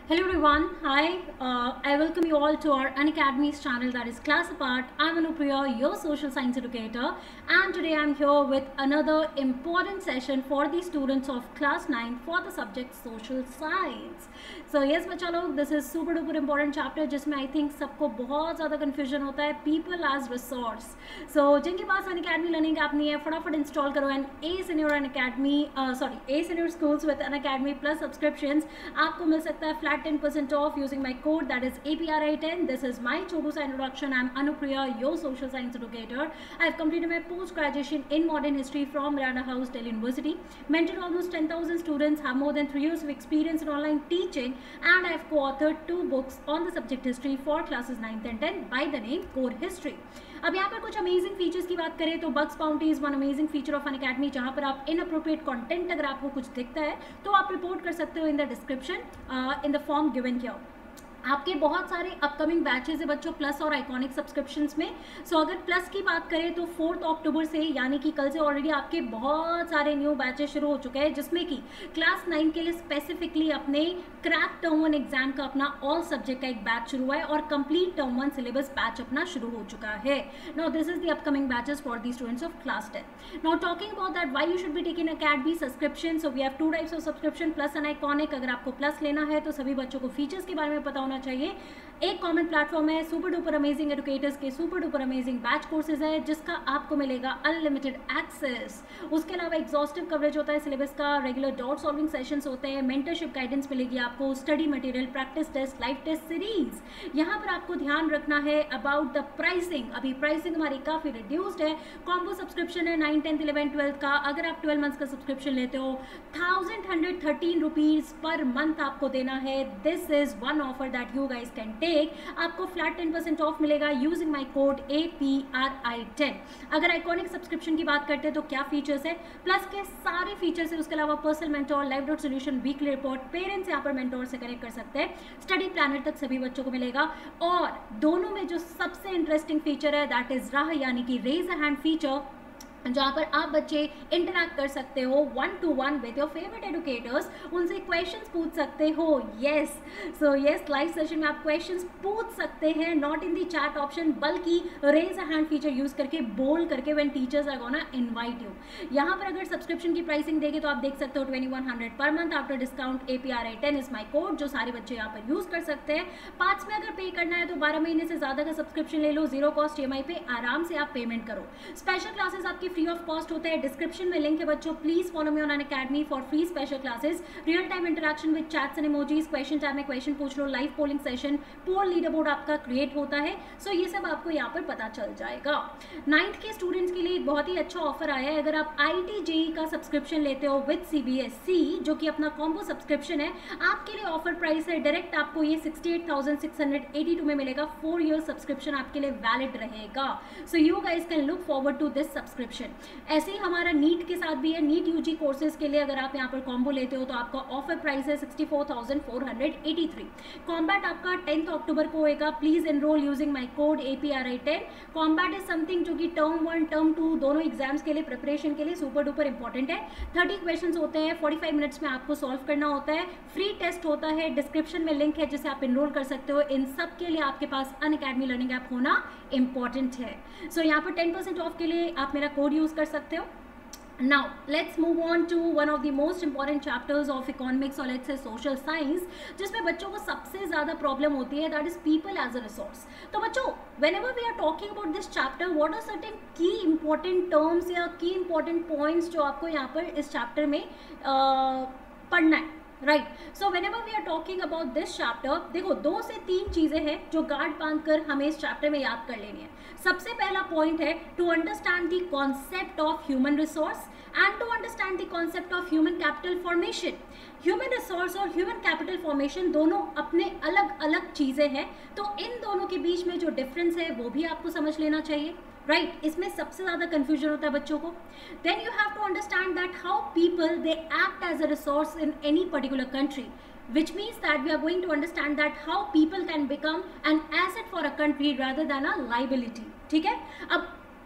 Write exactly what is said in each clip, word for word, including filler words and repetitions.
Hello everyone, hi, uh, I welcome you all to our Unacademy's channel, that is Class Apart. I'm Anupriya, your social science educator, and today I'm here with another important session for the students of class nine for the subject social science. So yes बच्चा लोग, this is super duper important chapter जिसमें I think सबको बहुत ज़्यादा confusion होता है people as resource. So जिनके पास Unacademy learning app नहीं है फटाफट install करो and ace in your Unacademy, uh, sorry ace in your schools with Unacademy plus subscriptions आपको मिल सकता है flat ten percent off using my code, that is A P R I ten. This is my Chodu Sa introduction. I'm Anupriya, your social science educator. I've completed my post graduation in modern history from Miranda House, Delhi University. Mentored almost ten thousand students, have more than three years of experience in online teaching, and I've co-authored two books on the subject history for classes ninth and tenth by the name Core History. अब यहाँ पर कुछ amazing features की बात करें तो bugs bounty is one amazing feature of Unacademy, जहाँ पर आप इनअप्रोप्रिएट कंटेंट अगर आपको कुछ दिखता है तो आप रिपोर्ट कर सकते हो in the description in the form given here. आपके बहुत सारे अपकमिंग बैचेस है बच्चों प्लस और आइकॉनिक सब्सक्रिप्शंस में. सो so, अगर प्लस की बात करें तो फोर्थ अक्टूबर से यानी कि कल से ऑलरेडी आपके बहुत सारे न्यू बैचेस शुरू हो चुके हैं, जिसमें कि क्लास नाइन के लिए स्पेसिफिकली अपने क्रैक टर्म वन एग्जाम का अपना ऑल सब्जेक्ट का एक बैच शुरू हुआ है और complete term one syllabus batch अपना शुरू हो चुका है. Now this is the upcoming batches for the students of class ten. Now talking about that why you should be taking academy subscription. So we have two types of subscription, plus and iconic. अगर आपको plus लेना है तो सभी बच्चों को features के बारे में पता होना चाहिए. एक कॉमन प्लेटफॉर्म है सुपर डुपर अमेजिंग एजुकेटर्स के super duper amazing batch courses है जिसका आपको मिलेगा अनलिमिटेड एक्सेस. उसके अलावा एग्जॉस्टिव कवरेज होता है सिलेबस का, रेगुलर डाउट सॉल्विंग सेशंस होते हैं, मेंटरशिप गाइडेंस मिलेगी आपको, study material, practice test, live test series. यहाँ पर आपको ध्यान रखना है अबाउट द प्राइसिंग. अभी प्राइसिंग हमारी काफ़ी रिड्यूस्ड है. कॉम्बो सब्सक्रिप्शन है नाइन टेंथ इलेवन ट्वेल्थ का. अगर आप ट्वेल्व मंथ्स का सब्सक्रिप्शन लेते हो thousand hundred thirteen rupees per month आपको देना है. This is one offer that you guys can take. आपको फ्लैट टेन परसेंट ऑफ मिलेगा using my code A P R I ten. अगर आइकॉनिक सब्सक्रिप्शन की बात करते हैं तो क्या फीचर्स है, प्लस के सारे फीचर्स है. उसके अलावा personal mentor, live dot solution, weekly report, parents यहाँ पर मेंटोर से कनेक्ट कर सकते हैं, स्टडी प्लानर तक सभी बच्चों को मिलेगा. और दोनों में जो सबसे इंटरेस्टिंग फीचर है दैट इज राह यानी कि रेज अ हैंड फीचर, जहाँ पर आप बच्चे इंटरैक्ट कर सकते हो one to one with your favourite educators, उनसे क्वेश्चंस पूछ सकते हो. Yes so yes live session में आप क्वेश्चंस पूछ सकते हैं, not in the chat option बल्कि raise a hand feature use करके, बोल करके when teachers are gonna invite you. यहाँ पर अगर सब्सक्रिप्शन की प्राइसिंग देखे तो आप देख सकते हो twenty one hundred per month after discount. A P R I ten is my code जो सारे बच्चे यहाँ पर यूज कर सकते हैं. पाँच में अगर पे करना है तो बारह महीने से ज्यादा का सब्सक्रिप्शन ले लो, zero cost E M I पे आराम से आप पेमेंट करो. स्पेशल क्लासेस आपकी फ्री ऑफ कॉस्ट होता है. डिस्क्रिप्शन में लिंक है बच्चों, please follow me on Unacademy for free special classes. Real time interaction with chats and emojis, question time में क्वेश्चन पूछ लो, live polling session, poll leader board आपका क्रिएट होता है. सो so ये सब आपको यहाँ पर पता चल जाएगा. नाइन्थ के स्टूडेंट्स के लिए एक बहुत ही अच्छा ऑफर आया है. अगर आप आई टी जे ई का सब्सक्रिप्शन लेते हो with C B S E जो कि अपना कॉम्बो सब्सक्रिप्शन है, आपके लिए ऑफर प्राइस है डायरेक्ट आपको ये sixty eight thousand six hundred eighty two में मिलेगा. फोर ईयर सब्सक्रिप्शन आपके लिए वैलिड रहेगा. So you guys can look forward to this subscription. ऐसे ही हमारा नीट के साथ भी है. नीट यूजी कोर्सेज के लिए अगर आप यहाँ पर कॉम्बो लेते हो तो आपका ऑफर प्राइस है sixty four thousand four hundred eighty three. Combat आपका टेंथ अक्टूबर को होएगा. Please enroll using my code A P R I ten. Combat is something जो कि टर्म वन टर्म टू दोनों एग्जाम्स के लिए प्रिपरेशन के लिए सुपर डुपर इंपॉर्टेंट है. थर्टी क्वेश्चन होते हैं, फोर्टी फाइव मिनट्स में आपको सॉल्व करना होता है. फ्री टेस्ट होता है, डिस्क्रिप्शन में लिंक है जिसे आप एनरोल कर सकते हो. इन सब के लिए आपके पास अनअकैडमी लर्निंग ऐप होना इंपॉर्टेंट है. सो so, यहाँ पर टेन परसेंट ऑफ के लिए आप मेरा कोड यूज कर सकते हो. Now let's move on to one of the most important chapters of economics or let's say social science, जिसमें बच्चों को सबसे ज़्यादा प्रॉब्लम होती है, that is people as a resource. तो बच्चों whenever we are talking about this chapter, what are certain key important terms या key important points जो आपको यहाँ पर इस चैप्टर में uh, पढ़ना है, right. So whenever we are talking about this chapter, देखो दो से तीन चीजें हैं जो गार्ड बांध कर हमें इस चैप्टर में याद कर लेनी है. सबसे पहला पॉइंट है to understand the concept of human resource and to understand the concept of human capital formation. Human resource और ह्यूमन कैपिटल फॉर्मेशन दोनों अपने अलग अलग चीजें हैं, तो इन दोनों के बीच में जो डिफरेंस है वो भी आपको समझ लेना चाहिए, राइट right? इसमें सबसे ज़्यादा कन्फ्यूजन होता है बच्चों को. Then you have to understand that how people they act as a resource in any particular country, which means that we are going to understand that how people can become an asset for a country rather than a liability. ठीक है. अब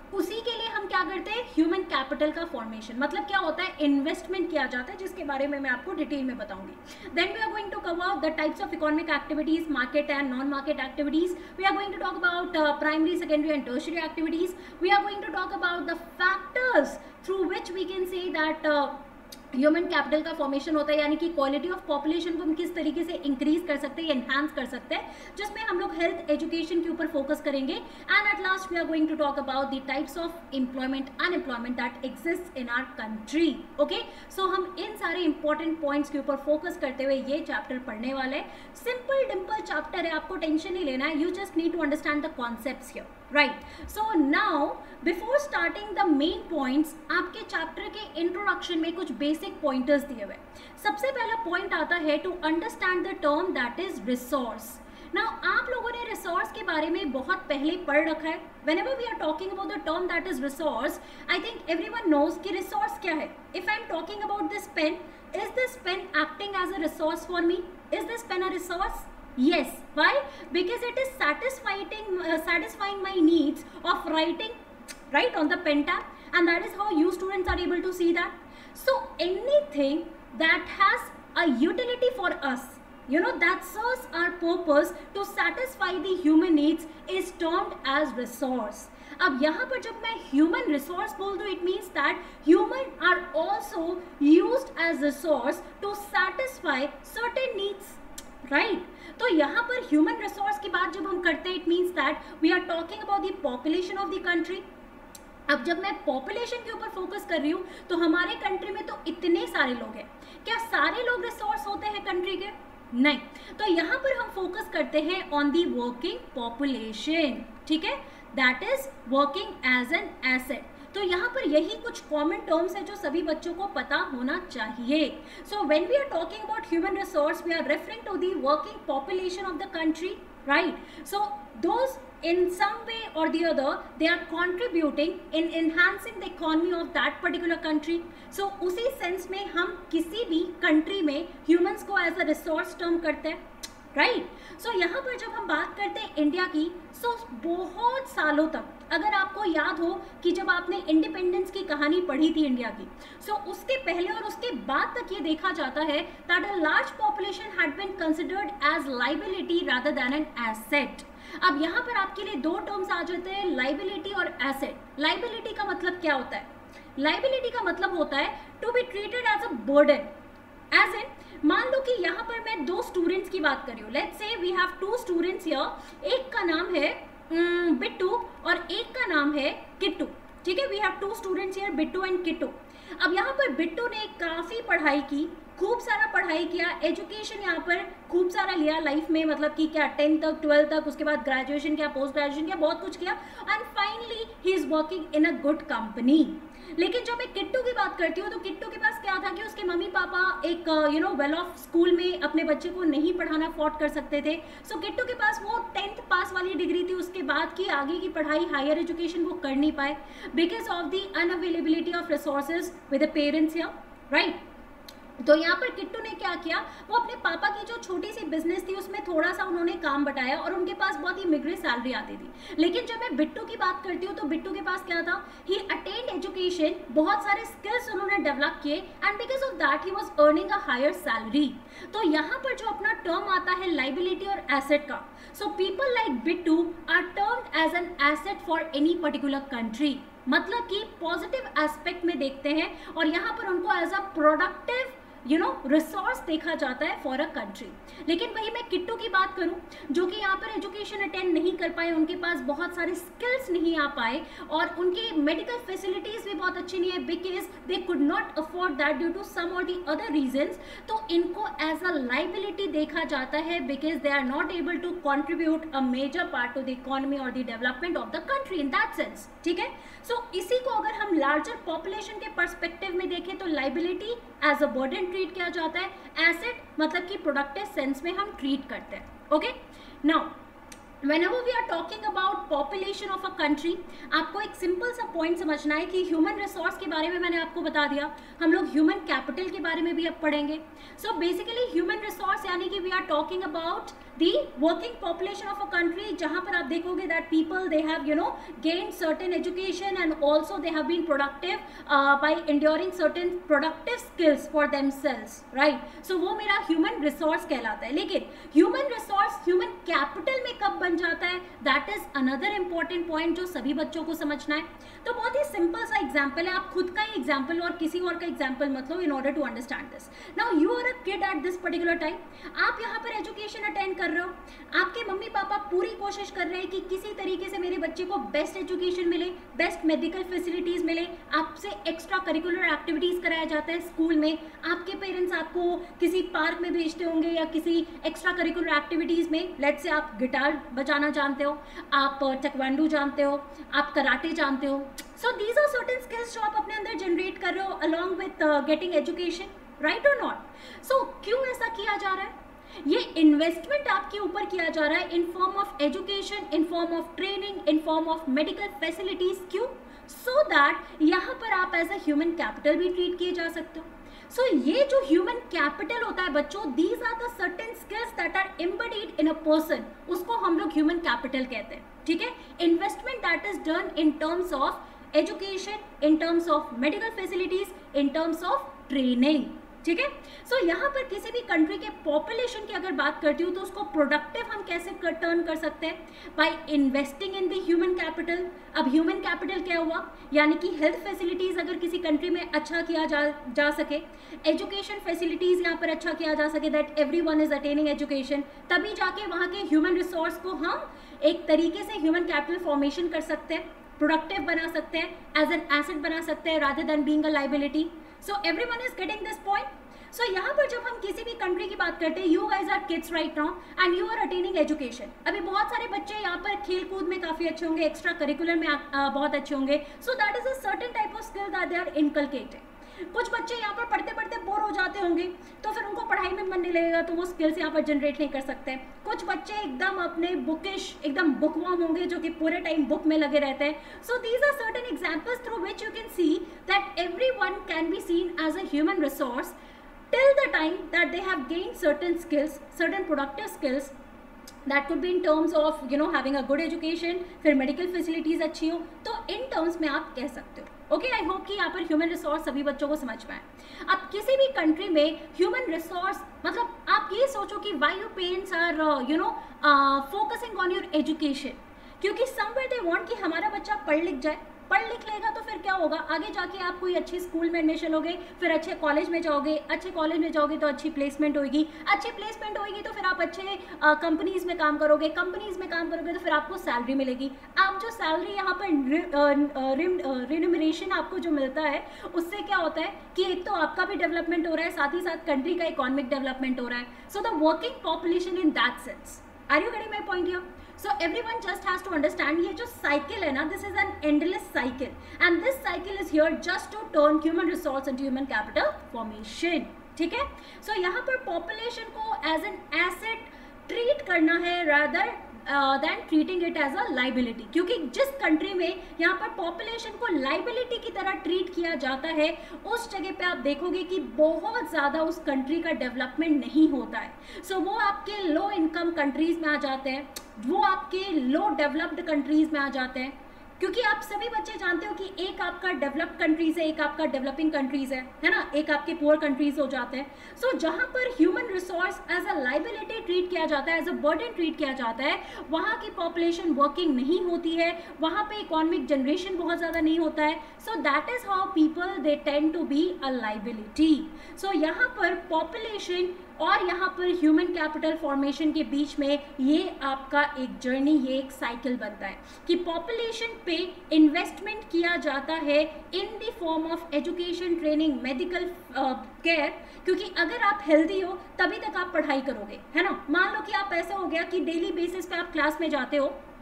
उसी के लिए हम क्या करते हैं, ह्यूमन कैपिटल का फॉर्मेशन, मतलब क्या होता है, इन्वेस्टमेंट किया जाता है, जिसके बारे में मैं आपको डिटेल में बताऊंगी। Then we are going to cover the types of economic activities, market and non market activities. We are going to talk about primary, secondary and tertiary activities. We are going to talk about the factors through which we can say that human capital का formation होता है, यानी कि quality of population को हम किस तरीके से इंक्रीज कर सकते हैं, एनहांस कर सकते हैं, जिसमें हम लोग हेल्थ एजुकेशन के ऊपर फोकस करेंगे। And at last we are going to talk about the types of employment, unemployment that exist in our country. Okay, so हम इन सारे इंपॉर्टेंट पॉइंट्स के ऊपर फोकस करते हुए ये चैप्टर पढ़ने वाले हैं। सिंपल डिम्पल चैप्टर है, आपको टेंशन नहीं लेना है, you just need to understand the concepts here, right. So now before starting the main points, आपके चैप्टर के इंट्रोडक्शन में कुछ बेसिक पॉइंटर्स दिए हुए। सबसे पहला पॉइंट आता है to understand the term that is resource. Now आप लोगों ने रिसोर्स के बारे में बहुत पहले पढ़ रखा है। Whenever we are talking about the term that is resource, I think everyone knows कि रिसोर्स क्या है। If I am talking about this pen, is this pen acting as a resource for me? Is this pen a resource? Yes. Why? Because it is satisfying uh, satisfying my needs of writing, right, on the pen tab, and that is how you students are able to see that. So anything that has a utility for us, you know, that serves our purpose to satisfy the human needs is termed as resource. अब यहाँ पर जब मैं human resource बोल दूँ, it means that human are also used as resource to satisfy certain needs, right right? तो यहाँ पर ह्यूमन रिसोर्स की बात जब हम करते हैं, it means that we are talking about the population of the country. अब जब मैं पॉपुलेशन के ऊपर फोकस कर रही हूँ, तो हमारे कंट्री में तो इतने सारे लोग हैं, क्या सारे लोग रिसोर्स होते हैं कंट्री के? नहीं। तो यहाँ पर हम फोकस करते हैं ऑन दी वर्किंग पॉपुलेशन, ठीक है, that is working as an asset. तो यहाँ पर यही कुछ कॉमन टर्म्स है जो सभी बच्चों को पता होना चाहिए। So when we are talking about human resource, we are referring to the working population of the country, right. So those in some way or the other they are contributing in enhancing the economy of that particular country. So उसी sense में हम किसी भी country में humans को as a resource term करते हैं, right. सो यहाँ पर जब हम बात करते हैं इंडिया की, सो so बहुत सालों तक, अगर आपको याद हो कि जब आपने इंडिपेंडेंस की कहानी पढ़ी थी इंडिया की, सो so उसके पहले और उसके बाद तक ये देखा जाता है that a large population had been considered as liability rather than an asset. अब यहाँ पर आपके लिए दो टर्म्स आ जाते हैं, लाइबिलिटी और एसेट। लाइबिलिटी का मतलब क्या होता है? लाइबिलिटी का मतलब होता है to be treated as a burden, as in, मान लो कि यहाँ पर मैं दो स्टूडेंट्स की बात कर रही हूँ। Let's say we have two students here, एक का नाम है बिट्टू और एक का नाम है किट्टू, ठीक है। We have two students here, Bittu and Kittu. अब यहाँ पर बिट्टू ने काफ़ी पढ़ाई की, खूब सारा पढ़ाई किया, एजुकेशन यहाँ पर खूब सारा लिया लाइफ में, मतलब कि क्या टेंथ तक, ट्वेल्थ तक, उसके बाद ग्रेजुएशन किया, पोस्ट ग्रेजुएशन किया, बहुत कुछ किया, and finally he is working in a good company. लेकिन जब मैं किट्टू की बात करती हूँ, तो किट्टू के पास क्या था कि उसके मम्मी पापा एक you know well off school में अपने बच्चे को नहीं पढ़ाना अफोर्ड कर सकते थे। सो so, किट्टू के पास वो टेंथ पास वाली डिग्री थी, उसके बाद की आगे की पढ़ाई, हायर एजुकेशन वो कर नहीं पाए because of the unavailability of resources with the parents here, right. तो यहाँ पर किट्टू ने क्या किया, वो अपने पापा की जो छोटी सी बिजनेस थी उसमें थोड़ा सा उन्होंने काम बटाया और उनके पास बहुत ही मिगरी सैलरी आती थी। लेकिन जब मैं बिट्टू की बात करती हूँ, तो बिट्टू के पास क्या था, ही अटेंड एजुकेशन, बहुत सारे स्किल्स उन्होंने डेवलप किए, and because of that he was earning a higher salary. तो यहाँ पर जो अपना टर्म आता है लाइबिलिटी और एसेट का, so people like Bittu are termed as an asset for any particular country, मतलब कि पॉजिटिव एस्पेक्ट में देखते हैं और यहाँ पर उनको as a productive you know resource देखा जाता है फॉर अ कंट्री। लेकिन वही मैं किट्टू की बात करूं, जो कि यहाँ पर एजुकेशन अटेंड नहीं कर पाए, उनके पास बहुत सारे स्किल्स नहीं आ पाए और उनके मेडिकल फैसिलिटीज भी बहुत अच्छी नहीं है because they could not afford that due to some और दी अदर रीजंस। तो इनको एज अ लाइबिलिटी देखा जाता है because they are not able to contribute a major part to the economy और the development of the country in that sense, ठीक है। So so, इसी को अगर हम लार्जर पॉपुलेशन के परस्पेक्टिव में देखें, तो liability as a burden treat किया जाता है, एसेट मतलब कि प्रोडक्टिव सेंस में हम ट्रीट करते हैं, okay. Now whenever we are talking about population of a country, आपको एक सिंपल सा पॉइंट समझना है कि ह्यूमन रिसोर्स के बारे में मैंने आपको बता दिया, हम लोग ह्यूमन कैपिटल के बारे में भी अब पढ़ेंगे. सो बेसिकली ह्यूमन रिसोर्स यानी कि we are talking about the working population of a country, जहाँ पर आप देखोगे that people they have you know gained certain education and also they have been productive uh, by enduring certain productive skills for themselves, right? So वो मेरा human resource कहलाता है. लेकिन human resource human capital में कब बन जाता है, that is another important point जो सभी बच्चों को समझना है. तो बहुत ही सिंपल सा एग्जाम्पल है, आप खुद का ही एग्जाम्पल और किसी और का एग्जाम्पल मत लो in order to understand this. Now you are a kid at this particular time, आप यहाँ पर एजुकेशन अटेंड कर रहे हो, आपके मम्मी पापा पूरी कोशिश कर रहे हैं कि किसी तरीके से मेरे बच्चे को बेस्ट एजुकेशन मिले, बेस्ट मेडिकल फैसिलिटीज़ मिले, आपसे एक्स्ट्रा करिकुलर एक्टिविटीज़ कराया जाता है स्कूल में, आपके पेरेंट्स आपको किसी पार्क में भेजते होंगे या किसी एक्स्ट्रा करिकुलर एक्टिविटीज़ में. लेट्स से आप गिटार बजाना जानते हो, आप टेक्वांडो जानते हो, आप कराटे जानते हो. So these are certain skills जो आप अपने अंदर जनरेट कर रहे हो along with getting education, right और नॉट? सो क्यों ऐसा किया जा रहा है? ये इन्वेस्टमेंट आपके ऊपर किया जा रहा है in form of education, in form of training, in form of medical facilities. क्यों? सो दैट यहाँ पर आप एज अ ह्यूमन कैपिटल भी ट्रीट किए जा सकते हो. सो so, ये जो ह्यूमन कैपिटल होता है बच्चों, these are the certain skills that are embedded in a person, उसको हम लोग ह्यूमन कैपिटल कहते हैं. ठीक है, investment that is done in terms of education, in terms of medical facilities, in terms of training. ठीक है, सो so, यहाँ पर किसी भी कंट्री के पॉपुलेशन की अगर बात करती हूँ तो उसको प्रोडक्टिव हम कैसे कर, टर्न कर सकते हैं? By investing in the human capital. अब ह्यूमन कैपिटल क्या हुआ? यानी कि हेल्थ फैसिलिटीज़ अगर किसी कंट्री में अच्छा किया जा जा सके, एजुकेशन फैसिलिटीज़ यहाँ पर अच्छा किया जा सके, that every one is attaining education, तभी जाके वहाँ के ह्यूमन रिसोर्स को हम एक तरीके से ह्यूमन कैपिटल फॉर्मेशन कर सकते हैं, प्रोडक्टिव बना सकते हैं, एज एन एसेट बना सकते हैं rather than being a liability. So everyone is getting this point. So so, यहाँ पर जब हम किसी भी कंट्री की बात करते हैं, you guys are kids right now and you are attaining education. अभी बहुत सारे बच्चे यहाँ पर खेल कूद में काफ़ी अच्छे होंगे, एक्स्ट्रा करिकुलर में आ, बहुत अच्छे होंगे. So that is a certain type of skill that they are inculcated. कुछ बच्चे यहाँ पर पढ़ते पढ़ते बोर हो जाते होंगे तो फिर उनको पढ़ाई में मन नहीं लगेगा, तो वो स्किल्स यहाँ पर जनरेट नहीं कर सकते. कुछ बच्चे एकदम अपने बुकिश एकदम बुकवर्म होंगे जो कि पूरे टाइम बुक में लगे रहते हैं. So these are certain examples through which you can see that every one can be seen as a human resource till the time that they have gained certain skills, certain productive skills. That could be in terms of you know having a good education, फिर medical facilities अच्छी हो, तो in terms में आप कह सकते हो. Okay, I hope कि यहाँ पर ह्यूमन रिसोर्स सभी बच्चों को समझ पाए. अब किसी भी कंट्री में ह्यूमन रिसोर्स मतलब आप ये सोचो कि why your parents are you know focusing on your education, क्योंकि समवेयर दे वांट कि हमारा बच्चा पढ़ लिख जाए. पढ़ लिख लेगा तो फिर क्या होगा, आगे जाके आप कोई अच्छे स्कूल में एडमिशन होगे, फिर अच्छे कॉलेज में जाओगे, अच्छे कॉलेज में जाओगे तो अच्छी प्लेसमेंट होगी, अच्छी प्लेसमेंट होगी तो फिर आप अच्छे कंपनीज में काम करोगे, कंपनीज में काम करोगे तो फिर आपको सैलरी मिलेगी. आप जो सैलरी यहाँ पर रिन्यूमरेशन आपको जो मिलता है उससे क्या होता है कि एक तो आपका भी डेवलपमेंट हो रहा है, साथ ही साथ कंट्री का इकोनॉमिक डेवलपमेंट हो रहा है. So the working population in that sense. Are you getting my point here? So everyone just has to understand ये जो cycle है ना, this is an endless cycle and this cycle is here just to turn human resource into human capital formation. ठीक है, so यहाँ पर population को as an asset treat करना है rather than treating it as a liability. क्योंकि जिस country में यहाँ पर पॉपुलेशन को लाइबिलिटी की तरह ट्रीट किया जाता है उस जगह पे आप देखोगे कि बहुत ज़्यादा उस कंट्री का डेवलपमेंट नहीं होता है. सो so, वो आपके लो इनकम कंट्रीज़ में आ जाते हैं, वो आपके लो डेवलप्ड कंट्रीज़ में आ जाते हैं. क्योंकि आप सभी बच्चे जानते हो कि एक आपका डेवलप्ड कंट्रीज़ है, एक आपका डेवलपिंग कंट्रीज़ है, है ना, एक आपके पुअर कंट्रीज़ हो जाते हैं. सो so, जहाँ पर human resource as a liability treat किया जाता है, एज अ बर्डन ट्रीट किया जाता है, वहाँ की पॉपुलेशन वर्किंग नहीं होती है, वहाँ पे इकोनॉमिक जनरेशन बहुत ज़्यादा नहीं होता है. So that is how people they tend to be a liability. So यहाँ पर पॉपुलेशन और यहाँ पर ह्यूमन कैपिटल फॉर्मेशन के बीच में ये आपका एक जर्नी, ये एक साइकिल बनता है कि पॉपुलेशन पे इन्वेस्टमेंट किया जाता है in the form of education, training, medical care. क्योंकि अगर आप हेल्दी हो तभी तक आप पढ़ाई करोगे, है ना. मान लो कि आप ऐसा हो गया कि डेली बेसिस पे आप क्लास में जाते हो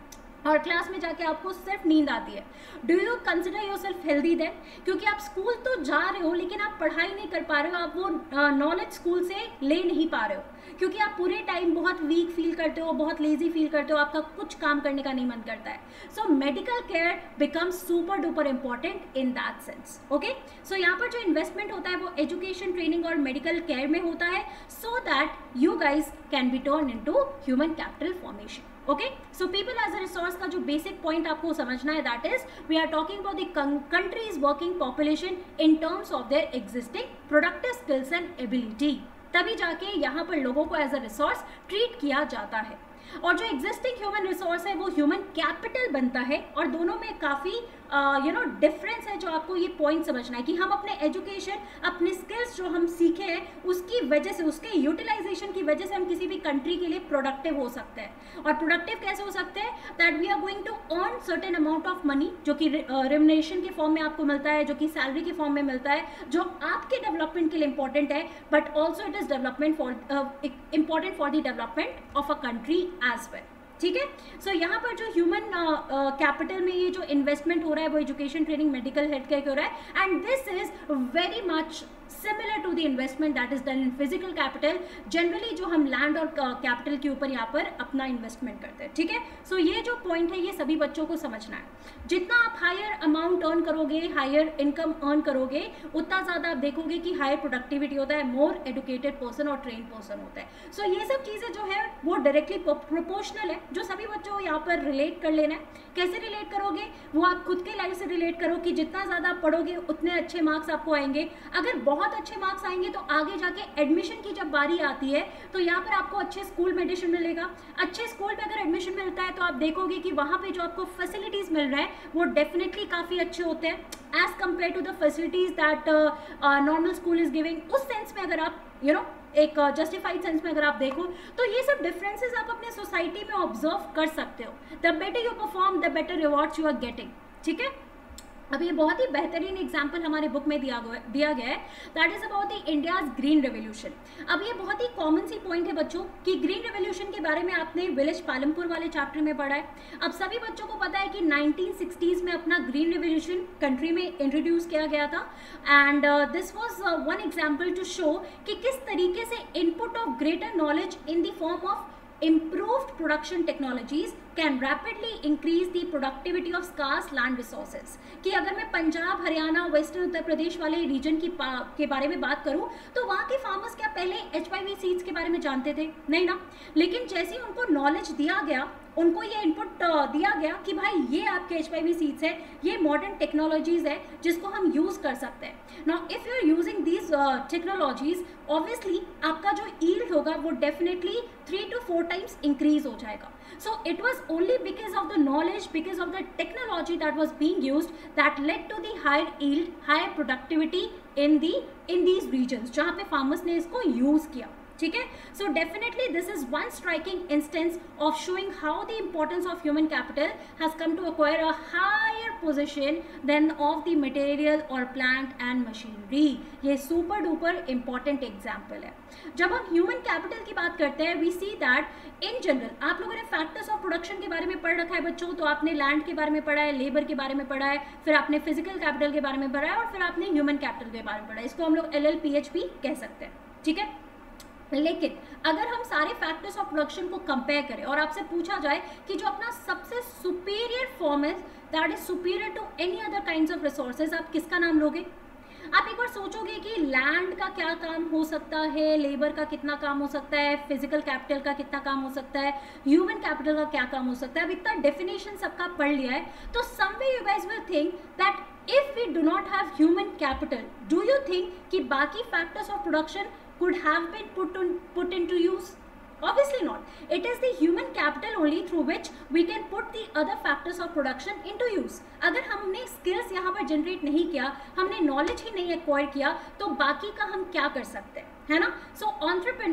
और क्लास में जाके आपको सिर्फ नींद आती है। Do you consider yourself healthy then? क्योंकि आप स्कूल तो जा रहे हो लेकिन आप पढ़ाई नहीं कर पा रहे हो, आप वो नॉलेज स्कूल से ले नहीं पा रहे हो, क्योंकि आप पूरे टाइम बहुत वीक फील करते हो, बहुत लेजी फील करते हो, आपका कुछ काम करने का नहीं मन करता है। So medical care becomes super duper important in that sense. Okay, so यहाँ पर जो इन्वेस्टमेंट होता है वो एजुकेशन, ट्रेनिंग और मेडिकल केयर में होता है, so that you guys can be turn into human capital formation. Okay, so people as a resource का जो बेसिक पॉइंट आपको समझना है, that is we are talking about the country's working population in terms of their existing productive skills and ability. तभी जाके यहाँ पर लोगों को एज अ रिसोर्स ट्रीट किया जाता है। और जो एग्जिस्टिंग ह्यूमन रिसोर्स है वो ह्यूमन कैपिटल बनता है, और दोनों में काफ़ी यू नो डिफरेंस है, जो आपको ये पॉइंट समझना है कि हम अपने एजुकेशन, अपने स्किल्स जो हम सीखे हैं उसकी वजह से, उसके यूटिलाइजेशन की वजह से हम किसी भी कंट्री के लिए प्रोडक्टिव हो सकते हैं। और प्रोडक्टिव कैसे हो सकते हैं? That we are going to earn certain amount of money, जो कि रेम्युनरेशन के फॉर्म में आपको मिलता है, जो कि सैलरी के फॉर्म में मिलता है, जो आपके डेवलपमेंट के लिए इंपॉर्टेंट है, but also it is development for important for the development of a country as well. ठीक है, सो so, यहाँ पर जो ह्यूमन कैपिटल में ये जो इन्वेस्टमेंट हो रहा है वो education, training, medical, health care हो रहा है, and this is very much similar to the investment that is done in physical capital. Generally जो हम लैंड और कैपिटल uh, के ऊपर यहाँ पर अपना इन्वेस्टमेंट करते हैं। ठीक है, सो so, ये जो पॉइंट है ये सभी बच्चों को समझना है। जितना आप हायर अमाउंट अर्न करोगे, हायर इनकम अर्न करोगे, उतना ज़्यादा आप देखोगे कि हायर प्रोडक्टिविटी होता है, मोर एडुकेटेड पर्सन और ट्रेन पर्सन होता है। सो so, ये सब चीज़ें जो है वो डायरेक्टली प्रोपोर्शनल है, जो सभी बच्चों यहाँ पर रिलेट कर लेना है। कैसे रिलेट करोगे? वो आप खुद के लाइफ से रिलेट करो कि जितना ज़्यादा आप पढ़ोगे उतने अच्छे मार्क्स आपको आएंगे। अगर बहुत अच्छे मार्क्स आएंगे तो आगे जाके एडमिशन की जब बारी आती है तो यहाँ पर आपको अच्छे स्कूल में एडमिशन मिलेगा। अच्छे स्कूल में अगर एडमिशन मिलता है तो आप देखोगे कि वहाँ पे जो आपको फैसिलिटीज़ मिल रहे हैं वो डेफिनेटली काफ़ी अच्छे होते हैं as compare to the facilities that normal school is giving. उस सेंस में अगर आप यू you नो know, एक जस्टिफाइड uh, सेंस में अगर आप देखो तो ये सब डिफरेंसेस आप अपने सोसाइटी में ऑब्जर्व कर सकते हो। The better you perform the better rewards you are getting. ठीक है, अब ये बहुत ही बेहतरीन एग्जाम्पल हमारे बुक में दिया गया दिया गया है, that is about the India's green revolution. अब ये बहुत ही कॉमन सी पॉइंट है बच्चों कि ग्रीन रेवोल्यूशन के बारे में आपने विलेज पालमपुर वाले चैप्टर में पढ़ा है। अब सभी बच्चों को पता है कि नाइनटीन सिक्सटीज़ में अपना ग्रीन रेवोल्यूशन कंट्री में इंट्रोड्यूस किया गया था, and this was one example to show कि किस तरीके से input of greater knowledge in the form of improved production technologies can rapidly increase the productivity of scarce land resources। कि अगर मैं पंजाब, हरियाणा, वेस्टर्न उत्तर प्रदेश वाले रीजन की के बारे में बात करूं तो वहाँ के फार्मर्स क्या पहले एच वाई वी सीड्स के बारे में जानते थे? नहीं ना। लेकिन जैसे ही उनको नॉलेज दिया गया, उनको ये इनपुट दिया गया कि भाई ये आपके एच वाई वी सीड्स है, ये मॉडर्न टेक्नोलॉजीज है जिसको हम यूज़ कर सकते हैं। Now if you are using these technologies, obviously आपका जो ईल्ड होगा वो definitely three to four times increase हो जाएगा। So it was only because of the knowledge, because of the technology that was being used, that led to the higher yield, higher productivity in the in these regions जहाँ पे farmers ने इसको use किया। ठीक है, so definitely this is one striking instance of showing how the importance of human capital has come to acquire a higher position than of the material और plant and machinery. ये super duper important example है। जब हम human capital की बात करते हैं, we see that in general आप लोगों ने फैक्टर्स ऑफ प्रोडक्शन के बारे में पढ़ रखा है बच्चों, तो आपने लैंड के बारे में पढ़ा है, लेबर के बारे में पढ़ा है, फिर आपने फिजिकल कैपिटल के बारे में पढ़ा है, और फिर आपने ह्यूमन कैपिटल के बारे में पढ़ा है। इसको हम लोग एल एल पी एच भी कह सकते हैं। ठीक है, लेकिन अगर हम सारे फैक्टर्स ऑफ प्रोडक्शन को कंपेयर करें और आपसे पूछा जाए कि जो अपना सबसे सुपीरियर फॉर्म है that is superior to any other kinds of resources, आप किसका नाम लोगे? आप एक बार सोचोगे कि लैंड का क्या काम हो सकता है, लेबर का कितना काम हो सकता है, फिजिकल कैपिटल का कितना काम हो सकता है, ह्यूमन कैपिटल का क्या काम हो सकता है। अब इतना डेफिनेशन सबका पढ़ लिया है तो someway you guys will think that if we do not have human capital, do you think कि बाकी factors of production could have been put on put into use? Obviously not. It is the human capital only through which we can put the other factors of production into use. अगर हमने skills यहाँ पर generate नहीं किया, हमने knowledge ही नहीं acquire किया, तो बाकी का हम क्या कर सकते हैं, है ना? So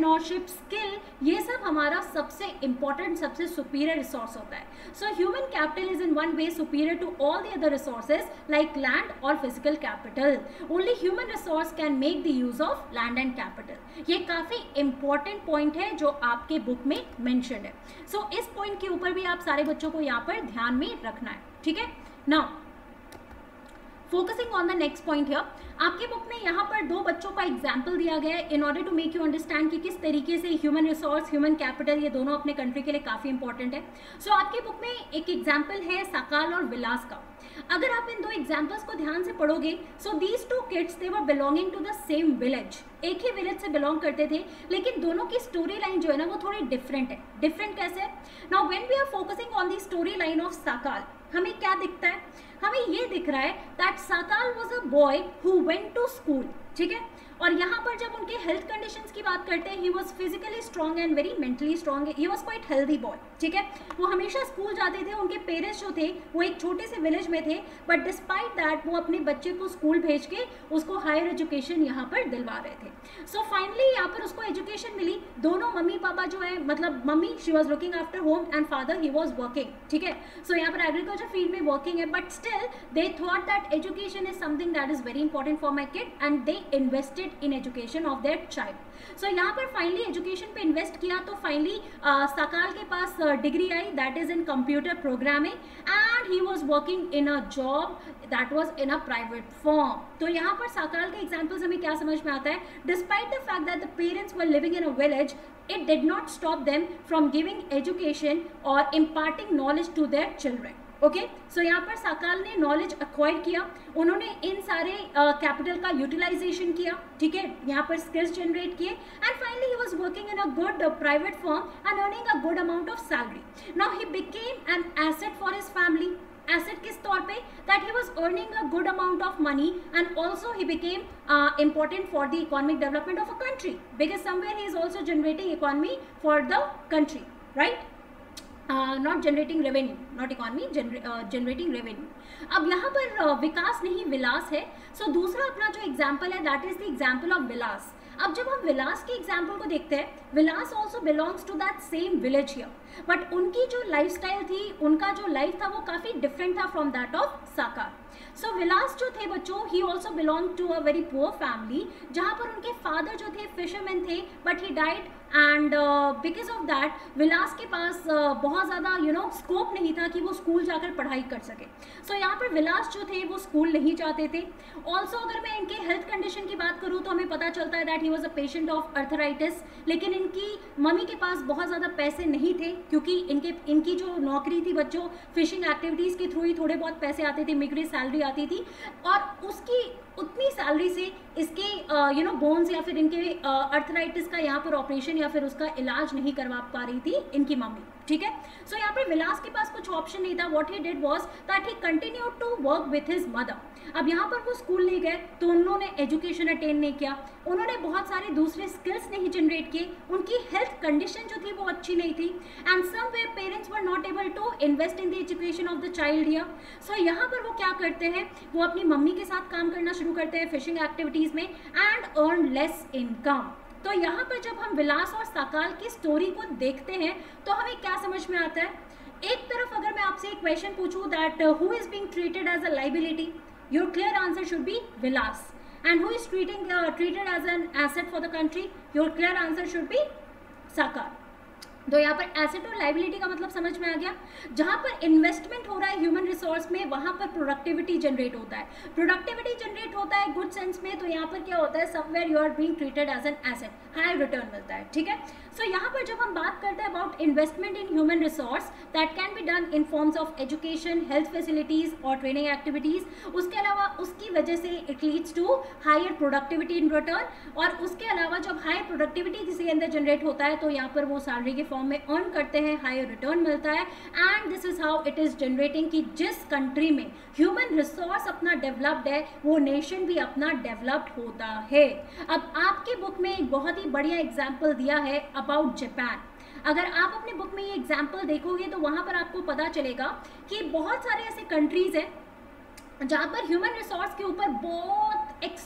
एंटरप्रेन्योरशिप, स्किल, ये सब हमारा सबसे इंपॉर्टेंट, सबसे सुपीरियर रिसोर्स होता है. So human capital is in one way superior to all the other resources like land और physical capital. Only human resource can make the use of land and capital. ये काफ़ी important point है जो आपके book में mention है. So so, इस point के ऊपर भी आप सारे बच्चों को यहाँ पर ध्यान में रखना है. ठीक है. Now focusing on the next point here, आपके बुक में यहाँ पर दो बच्चों का एग्जाम्पल दिया गया है in order to make you understand कि किस तरीके से ह्यूमन रिसोर्स, ह्यूमन कैपिटल, ये दोनों अपने कंट्री के लिए काफ़ी इंपॉर्टेंट है. सो so, आपके बुक में एक एग्जाम्पल है सकाल और विलास का. अगर आप इन दो एग्जाम्पल्स को ध्यान से पढ़ोगे, so these two kids they were belonging to the same village. एक ही विलेज से बिलोंग करते थे, लेकिन दोनों की स्टोरी लाइन जो है ना वो थोड़ी डिफरेंट है. डिफरेंट कैसे? Now when we are focusing on the story line of Sakal, हमें क्या दिखता है? हमें ये दिख रहा है that Sakal was a boy who went to school. ठीक है. और यहाँ पर जब उनके हेल्थ कंडीशंस की बात करते हैं, he was physically strong and very mentally strong. He was quite healthy boy. ठीक है. वो हमेशा स्कूल जाते थे. उनके पेरेंट्स जो थे वो एक छोटे से विलेज में थे, बट डिस्पाइट दैट वो अपने बच्चे को स्कूल भेज के उसको हायर एजुकेशन यहाँ पर दिलवा रहे थे. सो फाइनली यहाँ पर उसको एजुकेशन मिली. दोनों मम्मी पापा जो है, मतलब mummy she was looking after home and father he was working. ठीक है. सो यहाँ पर एग्रीकल्चर फील्ड में वर्किंग है, but still they thought that education is something that is very important for my kid and they invested in education of their child. So यहाँ पर finally education पे invest किया, तो finally Sakal के पास degree आई that is in computer programming and he was working in a job that was in a private firm. तो यहाँ पर सकाल के एग्जांपल्स हमें क्या समझ में आता है? Despite the fact that the parents were living in a village, it did not stop them from giving education or imparting knowledge to their children. Okay. So यहाँ पर सकाल ने नॉलेज एक्वायर किया, उन्होंने इन सारे कैपिटल uh, का utilisation किया. ठीक है. यहाँ पर स्किल्स जनरेट किए and finally he was working in a good private firm and earning a good amount of salary. Now he became an asset for his family. Asset किस तौर पे? That he was earning a good amount of money and also he became important for the economic development of a country, because somewhere he is also generating economy for the country, right? Uh, not generating revenue, not economy, gener uh, generating revenue. अब यहाँ पर uh, विकास नहीं विलास है. So so, दूसरा अपना जो example है that is the example of Vilas. अब जब हम विलास के एग्जाम्पल को देखते हैं, Vilas also belongs to that same village here, but उनकी जो लाइफस्टाइल थी, उनका जो लाइफ था वो काफ़ी डिफरेंट था फ्रॉम दैट ऑफ सकाल. सो so, विलास जो थे बच्चों, he also belong to a very poor family, जहाँ पर उनके फादर जो थे फिशरमैन थे, but he died and because of that Vilas के पास uh, बहुत ज़्यादा यू नो स्कोप नहीं था कि वो स्कूल जाकर पढ़ाई कर सके. सो so, यहाँ पर विलास जो थे वो स्कूल नहीं जाते थे. ऑल्सो अगर मैं इनके हेल्थ कंडीशन की बात करूँ तो हमें पता चलता है that he was a patient of arthritis, लेकिन इनकी मम्मी के पास बहुत ज़्यादा पैसे नहीं थे, क्योंकि इनके इनकी जो नौकरी थी बच्चों, फिशिंग एक्टिविटीज़ के थ्रू ही थोड़े बहुत पैसे आते थे, मिगरी सैलरी आती थी, और उसकी उतनी सैलरी से इसके यू नो बोन्स या फिर इनके अर्थराइटिस uh, का यहाँ पर ऑपरेशन या फिर उसका इलाज नहीं करवा पा रही थी इनकी मम्मी. ठीक है. सो so, यहाँ पर विलास के पास कुछ ऑप्शन नहीं था. What he did was that he continued to work with his mother. अब यहाँ पर वो स्कूल नहीं गए तो उन्होंने एजुकेशन अटेन नहीं किया, उन्होंने बहुत सारे दूसरे स्किल्स नहीं जनरेट किए, उनकी हेल्थ कंडीशन जो थी वो अच्छी नहीं थी, and somewhere parents were not able to invest in the education of the child here. So यहाँ पर वो क्या करते हैं, वो अपनी मम्मी के साथ काम करना शुरू करते हैं फिशिंग एक्टिविटीज़ में एंड अर्न लेस इनकम. तो यहाँ पर जब हम विलास और सकाल की स्टोरी को देखते हैं तो हमें क्या समझ में आता है? एक तरफ अगर मैं आपसे एक क्वेश्चन पूछूं that who is being treated as a liability, your clear answer should be Vilas. And who is treating treated as an asset for the country, your clear answer should be Sakal. तो यहाँ पर एसेट और liability का मतलब समझ में आ गया. जहाँ पर इन्वेस्टमेंट हो रहा है ह्यूमन रिसोर्स में, वहाँ पर प्रोडक्टिविटी जनरेट होता है. प्रोडक्टिविटी जनरेट होता है गुड सेंस में, तो यहाँ पर क्या होता है, somewhere you are being treated as an asset, high return मिलता है. ठीक है. सो so, यहाँ पर जब हम बात करते हैं about investment in human resource that can be done in forms of education, health facilities और ट्रेनिंग एक्टिविटीज़, उसके अलावा उसकी वजह से it leads to higher productivity in return. और उसके अलावा जब हायर प्रोडक्टिविटी किसी के अंदर जनरेट होता है तो यहाँ पर वो सैलरी के फॉर्म में अर्न करते हैं, हायर रिटर्न मिलता है. And this is how it is generating कि जिस कंट्री में ह्यूमन रिसोर्स अपना डेवलप्ड है वो नेशन भी अपना डेवलप्ड होता है. अब आपके बुक में एक बहुत ही बढ़िया एग्जाम्पल दिया है अबाउट जापान. अगर आप अपने बुक में ये एग्जाम्पल देखोगे तो वहाँ पर आपको पता चलेगा कि बहुत सारे ऐसे कंट्रीज हैं जहाँ पर ह्यूमन रिसोर्स के ऊपर बहुत एक्सटेंसिव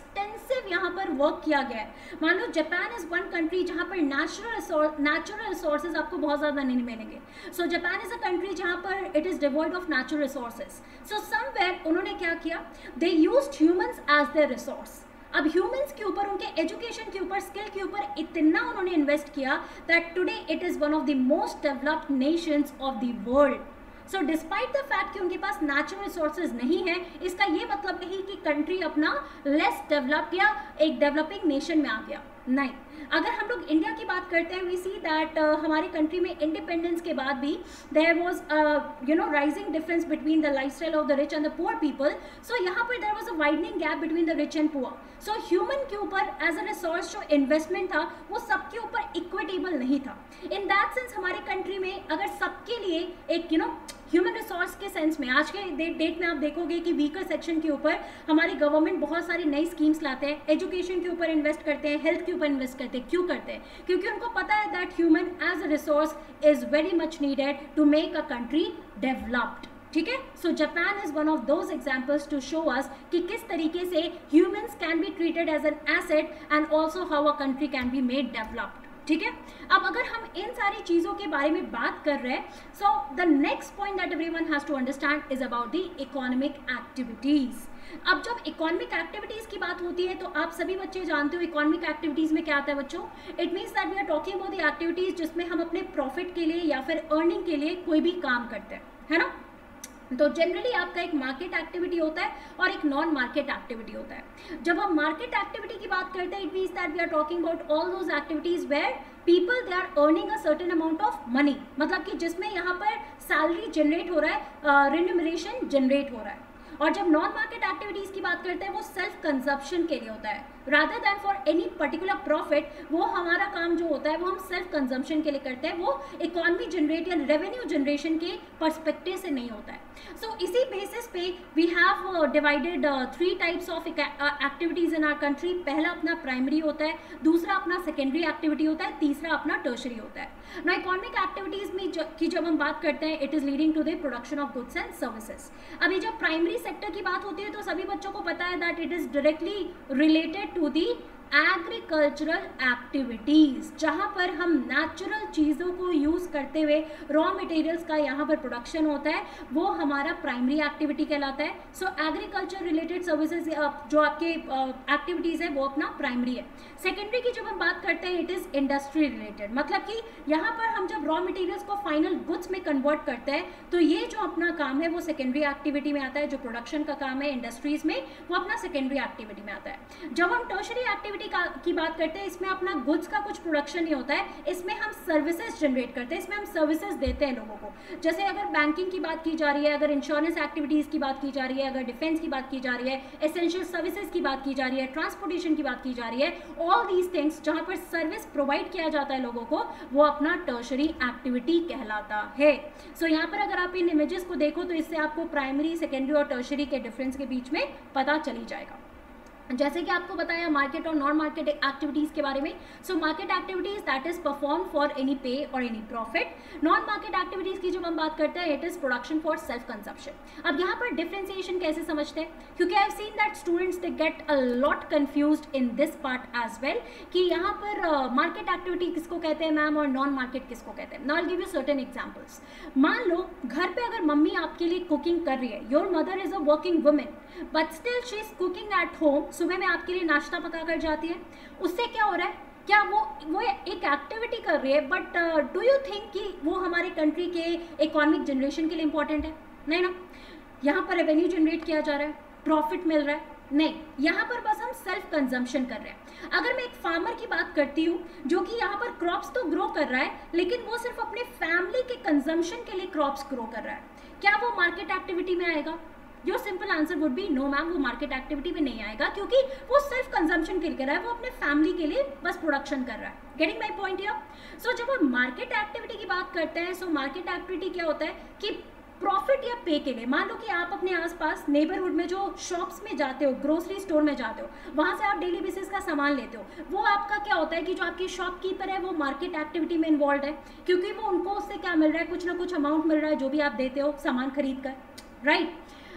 एक्सटेंसिव यहाँ पर वर्क किया गया है। मान लो जापान इज वन कंट्री जहाँ पर नेचुरल नेचुरल रिसोर्सेज आपको बहुत ज़्यादा नहीं मिलेंगे। So Japan is a country जहाँ पर it is devoid of natural resources. So somewhere उन्होंने क्या किया, they used humans as their resource. अब ह्यूमंस के ऊपर, उनके एजुकेशन के ऊपर, स्किल के ऊपर इतना उन्होंने इन्वेस्ट किया that today it is one of the most developed nations of the world. So despite the fact कि उनके पास नेचुरल रिसोर्सेज नहीं है, इसका ये मतलब नहीं कि कंट्री अपना लेस डेवलप्ड या एक डेवलपिंग नेशन में आ गया, नहीं। अगर हम लोग इंडिया की बात करते हैं, वी सी दैट हमारी कंट्री में इंडिपेंडेंस के बाद भी there was you know rising difference between the lifestyle of the rich and the poor people. So यहाँ पर there was a widening gap between the rich and poor. So human के ऊपर as a resource जो investment था वो सबके ऊपर equitable नहीं था। इन दैट सेंस हमारी कंट्री में अगर सबके लिए एक यू नो ह्यूमन रिसोर्स के सेंस में आज के डेट में आप देखोगे कि वीकर सेक्शन के ऊपर हमारी गवर्नमेंट बहुत सारी नई स्कीम्स लाते हैं, एजुकेशन के ऊपर इन्वेस्ट करते हैं, हेल्थ के ऊपर इन्वेस्ट करते हैं। क्यों करते हैं? क्योंकि उनको पता है that human as a resource is very much needed to make a country developed. ठीक है, so Japan is one of those examples to show us कि किस तरीके से humans can be treated as an asset and also how a country can be made developed. ठीक है, अब अगर हम इन सारी चीज़ों के बारे में बात कर रहे हैं, so the next point that everyone has to understand is about the economic activities. अब जब इकोनॉमिक एक्टिविटीज़ की बात होती है तो आप सभी बच्चे जानते हो इकोनॉमिक एक्टिविटीज़ में क्या आता है बच्चों। It means that we are talking about the activities जिसमें हम अपने प्रॉफिट के लिए या फिर अर्निंग के लिए कोई भी काम करते हैं, है ना। तो जनरली आपका एक मार्केट एक्टिविटी होता है और एक नॉन मार्केट एक्टिविटी होता है। जब हम मार्केट एक्टिविटी की बात करते हैं, it means that we are talking about all those activities where people they are earning a certain amount of money, मतलब कि जिसमें यहाँ पर सैलरी जनरेट हो रहा है, रिन्यूमरेशन जनरेट हो रहा है। और जब नॉन मार्केट एक्टिविटीज़ की बात करते हैं वो सेल्फ कंजप्शन के लिए होता है, rather than for any particular profit. वो हमारा काम जो होता है वो हम सेल्फ कंजम्पशन के लिए करते हैं, वो इकोनॉमी जनरेट या रेवेन्यू जनरेशन के पर्सपेक्टिव से नहीं होता है। सो so, इसी बेसिस पे we have divided three types of activities in our country. पहला अपना प्राइमरी होता है, दूसरा अपना सेकेंडरी एक्टिविटी होता है, तीसरा अपना टर्शरी होता है। ना इकोनॉमिक एक्टिविटीज़ में ज, की जब हम बात करते हैं, it is leading to the production of goods and services. अभी जब प्राइमरी सेक्टर की बात होती है तो सभी बच्चों को पता है that it is directly related to the agricultural activities, जहाँ पर हम नेचुरल चीज़ों को यूज़ करते हुए रॉ मटेरियल्स का यहाँ पर प्रोडक्शन होता है, वो हमारा प्राइमरी एक्टिविटी कहलाता है। सो एग्रीकल्चर रिलेटेड सर्विसेज जो आपके एक्टिविटीज़ है वो अपना प्राइमरी है। सेकेंडरी की जब हम बात करते हैं, इट इज़ इंडस्ट्री रिलेटेड, मतलब कि यहाँ पर हम जब रॉ मटेरियल्स को फाइनल गुड्स में कन्वर्ट करते हैं तो ये जो अपना काम है वो सेकेंडरी एक्टिविटी में आता है। जो प्रोडक्शन का काम है इंडस्ट्रीज़ में वो अपना सेकेंडरी एक्टिविटी में आता है। जब हम टर्शरी एक्टिविटी का की बात करते हैं, इसमें अपना गुड्स का कुछ प्रोडक्शन नहीं होता है, इसमें हम सर्विसेज जनरेट करते हैं, इसमें हम सर्विसेज देते हैं लोगों को। जैसे अगर बैंकिंग की बात की जा रही है, अगर इंश्योरेंस एक्टिविटीज़ की बात की जा रही है, अगर डिफेंस की बात की जा रही है, एसेंशियल सर्विसेज की बात की जा रही है, ट्रांसपोर्टेशन की बात की जा रही है, ऑल दीज थिंग्स जहाँ पर सर्विस प्रोवाइड किया जाता है लोगों को, वो अपना टर्शरी एक्टिविटी कहलाता है। सो so, यहाँ पर अगर आप इन इमेजेस को देखो तो इससे आपको प्राइमरी, सेकेंडरी और टर्शरी के डिफरेंस के बीच में पता चली जाएगा। जैसे कि आपको बताया मार्केट और नॉन मार्केट एक्टिविटीज़ के बारे में। So market activities that is perform for any pay और any profit. Non market activities की जब हम बात करते हैं, it is production for self consumption. अब यहाँ पर डिफ्रेंसिएशन कैसे समझते हैं, क्योंकि I have seen that students they get a lot confused in this part as well कि यहाँ पर मार्केट एक्टिविटी किसको कहते हैं मैम और नॉन मार्केट किसको कहते हैं। Now I will give you certain examples. मान लो घर पे अगर मम्मी आपके लिए कुकिंग कर रही है, your mother is a working women but still she is cooking at home, सुबह में आपके लिए नाश्ता पका कर जाती है, उससे क्या हो रहा है, क्या वो वो एक एक्टिविटी कर रही है, बट डू यू थिंक कि वो हमारे कंट्री के इकोनॉमिक जनरेशन के लिए इंपॉर्टेंट है? नहीं ना। यहाँ पर रेवेन्यू जनरेट किया जा रहा है, प्रॉफिट मिल रहा है, नहीं, यहाँ पर बस हम सेल्फ कंजम्पशन कर रहे हैं। अगर मैं एक फार्मर की बात करती हूँ जो कि यहाँ पर क्रॉप्स तो ग्रो कर रहा है, लेकिन वो सिर्फ अपने फैमिली के कंजम्पशन के लिए क्रॉप्स ग्रो कर रहा है, क्या वो मार्केट एक्टिविटी में आएगा? Your simple answer would be no ma'am, वो मार्केट एक्टिविटी में नहीं आएगा, क्योंकि वो सिर्फ कंजम्पशन के लिए कर रहा है, वो अपने फैमिली के लिए बस प्रोडक्शन कर रहा है। Getting my point here? So जब हम मार्केट एक्टिविटी की बात करते हैं, सो मार्केट एक्टिविटी क्या होता है कि प्रॉफिट या पे के लिए, मान लो कि आप अपने आसपास नेबरहुड में जो शॉप्स में जाते हो, ग्रोसरी स्टोर में जाते हो, वहाँ से आप डेली बेसिस का सामान लेते हो, वो आपका क्या होता है कि जो आपकी शॉपकीपर है वो मार्केट एक्टिविटी में इन्वॉल्व है, क्योंकि वो उनको उससे क्या मिल रहा है, कुछ ना कुछ अमाउंट मिल रहा है जो भी आप देते हो सामान खरीद कर, राइट।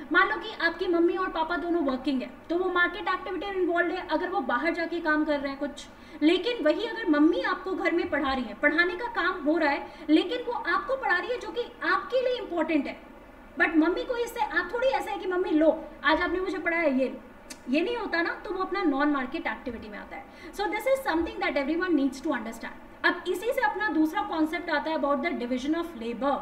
मान लो कि आपकी मम्मी और पापा दोनों वर्किंग है, तो वो मार्केट एक्टिविटी में इन्वॉल्व है, अगर वो बाहर जाके काम कर रहे हैं कुछ, लेकिन वही अगर मम्मी आपको घर में पढ़ा रही है, पढ़ाने का काम हो रहा है, लेकिन वो आपको पढ़ा रही है जो कि आपके लिए इंपॉर्टेंट है, बट मम्मी को इससे आप थोड़ी ऐसा है कि मम्मी लो आज आपने मुझे पढ़ाया, ये ये नहीं होता ना, तो वो अपना नॉन मार्केट एक्टिविटी में आता है। So this is something that everyone needs to understand. अब इसी से अपना दूसरा कॉन्सेप्ट आता है about the division of labour.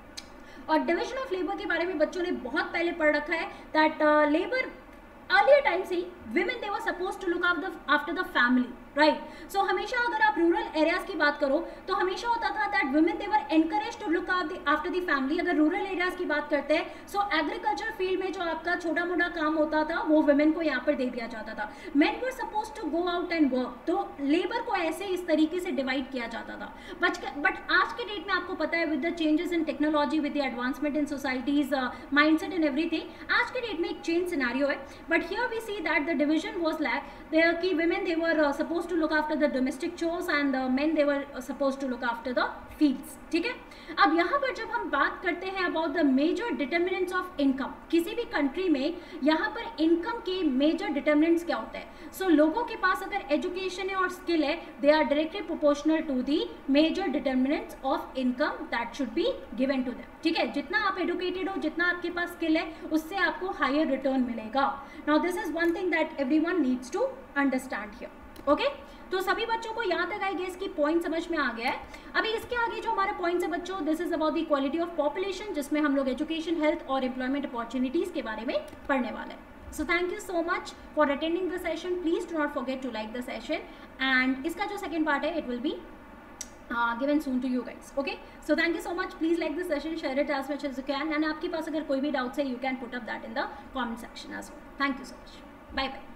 और डिविजन ऑफ लेबर के बारे में बच्चों ने बहुत पहले पढ़ रखा है दैट लेबर अर्लियर टाइम से women they were supposed to look after the after the family, right? So हमेशा अगर आप रूरल एरियाज की बात करो तो हमेशा होता था that women they were encouraged to look after the family। अगर रूरल एरियाज की बात करते हैं सो एग्रीकल्चर फील्ड में जो आपका छोटा मोटा काम होता था वो women को यहाँ पर दे दिया जाता था। men were supposed to go out and work, तो लेबर को ऐसे इस तरीके से डिवाइड किया जाता था। बट आज के डेट में आपको पता है with the changes in technology, with the advancement in societies, mindset and everything, आज के डेट में एक चेंज सिनेरियो है। But here we see that the division was lack there ki women they were uh, supposed to look after the domestic chores and uh, men they were uh, supposed to look after the fields, ठीक है। अब यहाँ पर जब हम बात करते हैं about the major determinants of income, किसी भी कंट्री में यहाँ पर इनकम के मेजर डिटर्मिनेंट्स क्या होते हैं। सो so, लोगों के पास अगर एजुकेशन है और स्किल है, they are directly proportional to the major determinants of income that should be given to them, ठीक है। जितना आप एजुकेटेड हो, जितना आपके पास स्किल है, उससे आपको हायर रिटर्न मिलेगा। Now this is one thing that everyone needs to understand here, okay. तो सभी बच्चों को यहाँ तक आई गेस की पॉइंट समझ में आ गया है। अभी इसके आगे जो हमारे पॉइंट्स है बच्चों, this is about the equality of population, जिसमें हम लोग एजुकेशन, हेल्थ और एम्प्लॉयमेंट अपॉर्चुनिटीज के बारे में पढ़ने वाले हैं। So thank you so much for attending the session. Please do not forget to like the session, and इसका जो second part है it will be uh, given soon to you guys. Okay? So thank you so much. Please like the session, share it as much as you can, and आपके पास अगर कोई भी doubts है you can put up that in the comment section as well. Thank you so much. Bye bye.